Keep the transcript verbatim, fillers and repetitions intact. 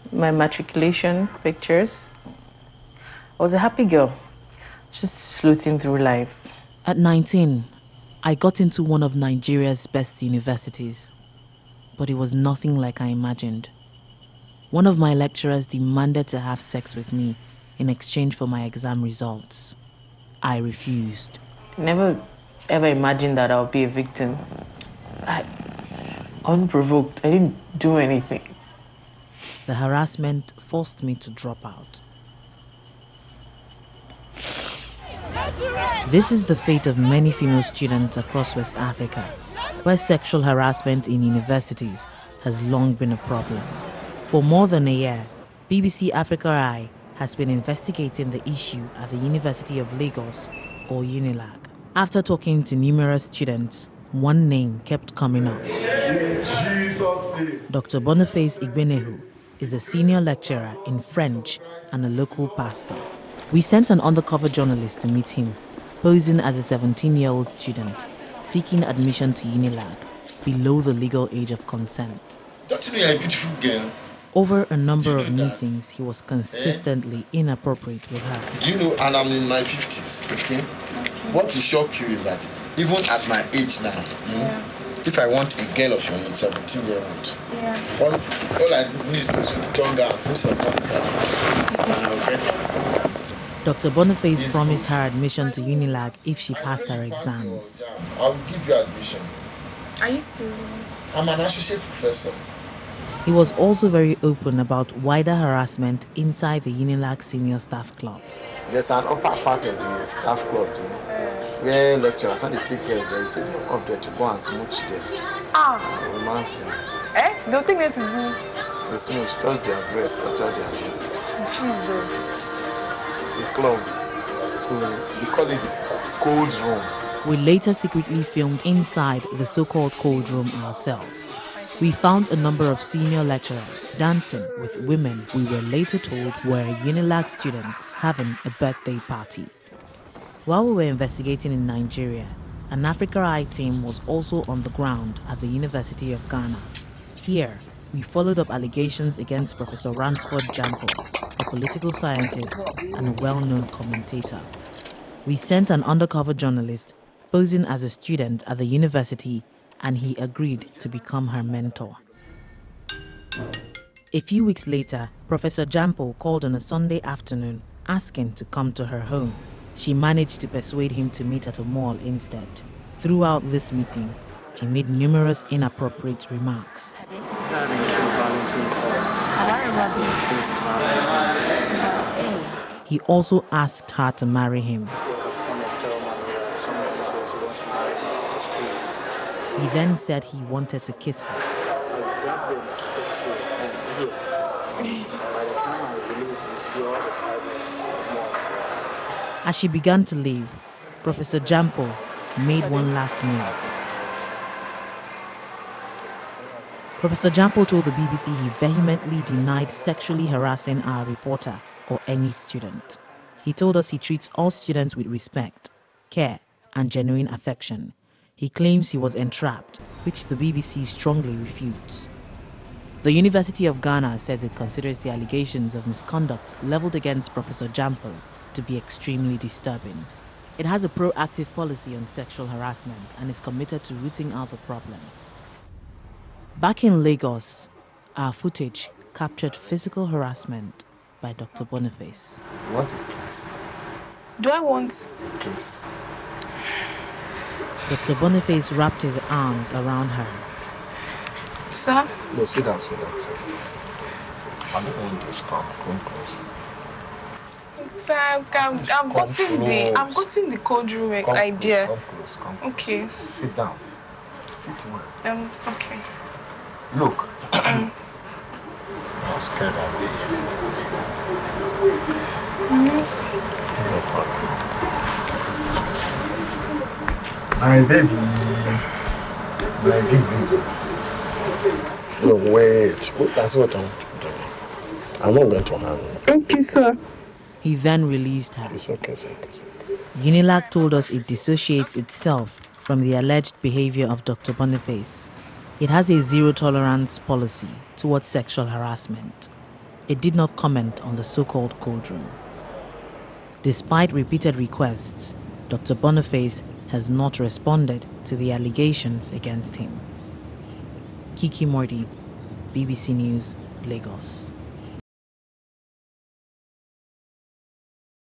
my matriculation pictures. I was a happy girl, just floating through life. At nineteen, I got into one of Nigeria's best universities, but it was nothing like I imagined. One of my lecturers demanded to have sex with me in exchange for my exam results. I refused. Never ever imagined that I would be a victim. I, unprovoked, I didn't do anything. The harassment forced me to drop out. This is the fate of many female students across West Africa, where sexual harassment in universities has long been a problem. For more than a year, B B C Africa Eye has been investigating the issue at the University of Lagos, or UNILAG. After talking to numerous students, one name kept coming up. Doctor Boniface Igbenehu is a senior lecturer in French and a local pastor. We sent an undercover journalist to meet him, posing as a seventeen-year-old student seeking admission to UNILAG below the legal age of consent. Don't you know you're a beautiful girl? Over a number of meetings, he was consistently eh? inappropriate with her. Do you know, and I'm in my fifties, okay? okay? What will shock you is that even at my age now, yeah. hmm, if I want a girl of your age, seventeen-year-old, yeah. all, all I need is to tongue and put some tongue and I'll get her. Doctor Boniface yes, promised her admission to UNILAG if she passed her exams. I will give you admission. Are you serious? I'm an associate professor. He was also very open about wider harassment inside the UNILAG Senior Staff Club. There's an upper part of the staff club, you know, where lecturers, when they take girls, they take them up there to go and smooch them. Ah! Romance them. Eh? They'll take them to do? To smooch, touch their breast, touch all their head. Jesus. It's a club. So they call it the cold room. We later secretly filmed inside the so-called cold room ourselves. We found a number of senior lecturers dancing with women we were later told were UNILAG students having a birthday party. While we were investigating in Nigeria, an Africa Eye team was also on the ground at the University of Ghana. Here, we followed up allegations against Professor Ransford Jampo, a political scientist and a well-known commentator. We sent an undercover journalist posing as a student at the university, and he agreed to become her mentor. A few weeks later, Professor Jampo called on a Sunday afternoon asking to come to her home. She managed to persuade him to meet at a mall instead. Throughout this meeting, he made numerous inappropriate remarks. He also asked her to marry him. He then said he wanted to kiss her. As she began to leave, Professor Jampo made one last move. Professor Jampo told the B B C he vehemently denied sexually harassing our reporter or any student. He told us he treats all students with respect, care, and genuine affection. He claims he was entrapped, which the B B C strongly refutes. The University of Ghana says it considers the allegations of misconduct leveled against Professor Jampo to be extremely disturbing. It has a proactive policy on sexual harassment and is committed to rooting out the problem. Back in Lagos, our footage captured physical harassment by Doctor Boniface. You want a kiss? Do I want a kiss? Doctor Boniface wrapped his arms around her. Sir? No, sit down, sit down, sit down. I don't want to come, come close. Sir, I'm, I'm, I'm gotten the, I'm gotten the cold room come idea. Close, come close, come close. Okay. Sit down. Sit well. Um, it's okay. Look. I'm scared of you. Yes. That's what. My baby. My baby. No, wait. That's what I'm doing. I'm not going to harm you. Okay, sir. He then released her. It's okay, it's okay, it's okay. UNILAG told us it dissociates itself from the alleged behavior of Doctor Boniface. It has a zero-tolerance policy towards sexual harassment. it did not comment on the so-called cold room. Despite repeated requests, Doctor Boniface has not responded to the allegations against him. Kiki Mordi, B B C News, Lagos.